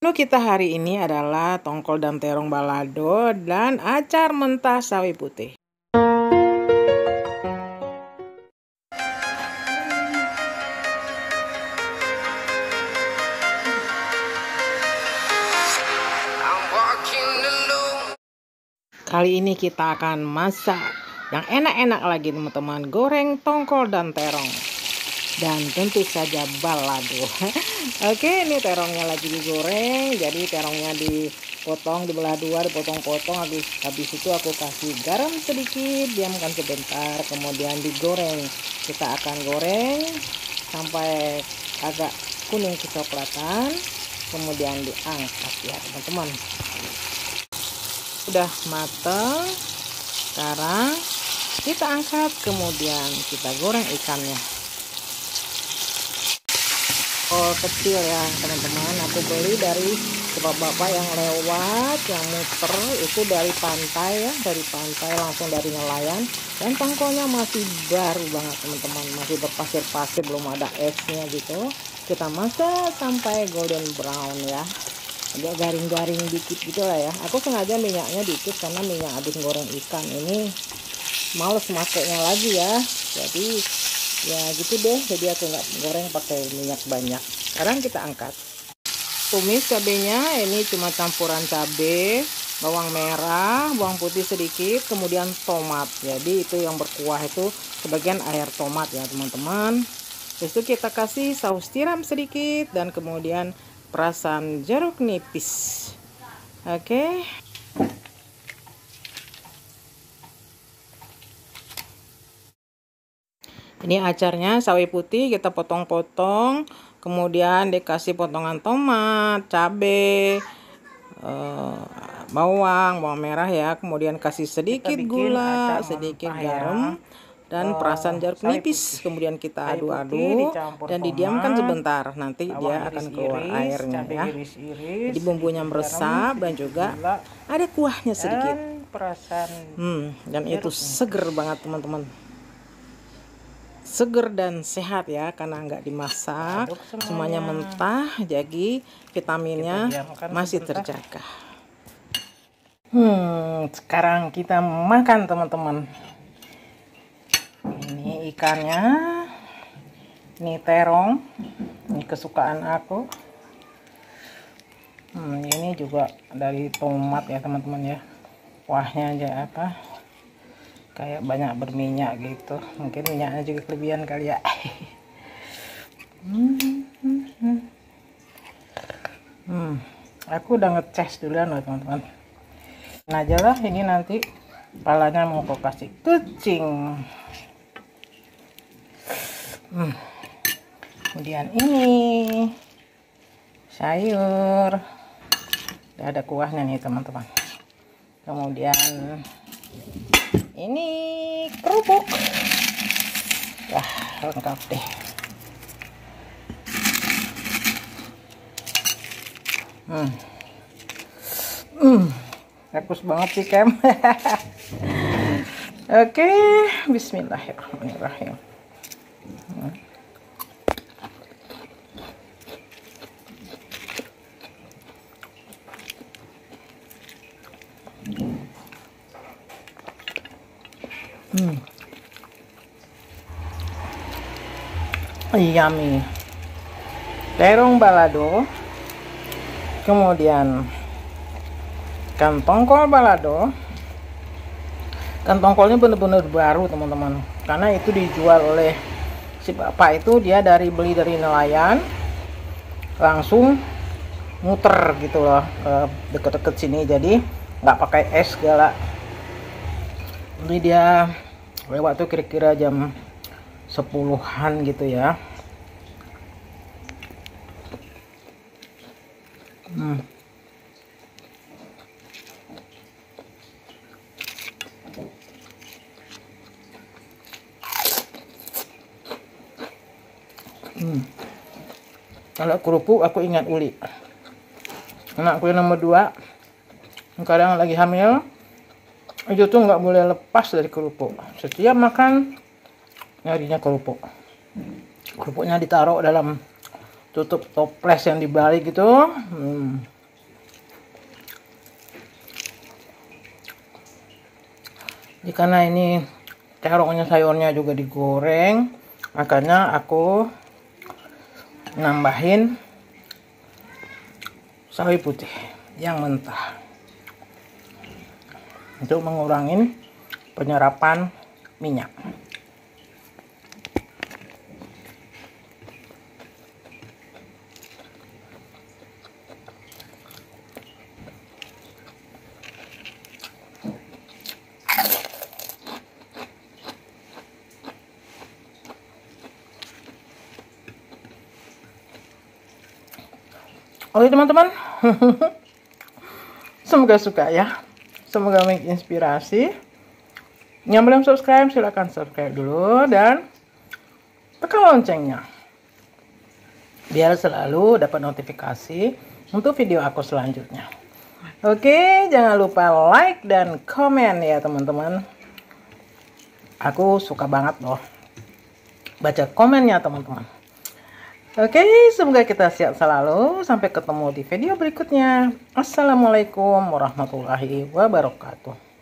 Menu kita hari ini adalah tongkol dan terong balado dan acar mentah sawi putih. Kali ini kita akan masak yang enak-enak lagi teman-teman, goreng tongkol dan terong. Dan tentu saja balado. Oke, ini terongnya lagi digoreng. Jadi terongnya dipotong, dibelah dua, dipotong-potong. Habis itu aku kasih garam sedikit, diamkan sebentar, kemudian digoreng. Kita akan goreng sampai agak kuning kecoklatan, kemudian diangkat ya teman-teman. Udah mateng. Sekarang kita angkat, kemudian kita goreng ikannya. Kecil ya teman-teman, aku beli dari bapak-bapak yang lewat, yang muter itu dari pantai ya, dari pantai langsung dari nelayan, dan tongkolnya masih baru banget teman-teman, masih berpasir-pasir, belum ada esnya gitu. Kita masak sampai golden brown ya, agak garing-garing dikit gitu lah ya. Aku sengaja minyaknya dikit karena minyak habis goreng ikan ini males makainya lagi ya, jadi ya gitu deh, jadi aku nggak goreng pakai minyak banyak. Sekarang kita angkat, tumis cabenya. Ini cuma campuran cabe, bawang merah, bawang putih sedikit, kemudian tomat. Jadi itu yang berkuah itu sebagian air tomat ya teman-teman. Terus itu kita kasih saus tiram sedikit dan kemudian perasan jeruk nipis. Oke. Ini acarnya sawi putih, kita potong-potong, kemudian dikasih potongan tomat, cabai, bawang merah ya, kemudian kasih sedikit gula, sedikit garam, dan perasan jeruk nipis. Kemudian kita aduk-aduk dan didiamkan sebentar, nanti dia akan keluar airnya ya. Jadi bumbunya meresap dan juga ada kuahnya sedikit. Dan itu seger banget teman-teman. Seger dan sehat ya, karena nggak dimasak, semuanya mentah, jadi vitaminnya masih terjaga. Sekarang kita makan teman-teman. Ini ikannya, ini terong, ini kesukaan aku. Ini juga dari tomat ya teman-teman ya, kuahnya aja apa, kayak banyak berminyak gitu, mungkin minyaknya juga kelebihan kali ya. Aku udah ngecas duluan loh teman-teman. Nah aja lah, ini nanti kepalanya mau aku kasih kucing. Kemudian ini sayur, udah ada kuahnya nih teman-teman. Kemudian ini kerupuk. Wah, lengkap deh. Bagus banget sih Kem. Oke, bismillahirrahmanirrahim. Yummy. Terong balado, kemudian ikan tongkol balado. Ikan tongkolnya bener-bener baru teman-teman, karena itu dijual oleh si bapak itu, dia beli dari nelayan, langsung muter gitu loh deket-deket sini, jadi nggak pakai es segala. Jadi dia lewat tuh kira-kira jam 10-an gitu ya. Kalau kerupuk aku ingat Uli, anakku yang nomor 2, kadang lagi hamil, itu tuh nggak boleh lepas dari kerupuk. Setiap makan nyarinya kerupuk. Kerupuknya ditaruh dalam tutup toples yang dibalik gitu. Karena ini terongnya sayurnya juga digoreng, makanya aku nambahin sawi putih yang mentah untuk mengurangi penyerapan minyak. Oke teman-teman, semoga suka ya, semoga menginspirasi. Yang belum subscribe silahkan subscribe dulu dan tekan loncengnya biar selalu dapat notifikasi untuk video aku selanjutnya. Oke, jangan lupa like dan komen ya teman-teman. Aku suka banget loh baca komennya teman-teman. Oke, semoga kita sehat selalu. Sampai ketemu di video berikutnya. Assalamualaikum warahmatullahi wabarakatuh.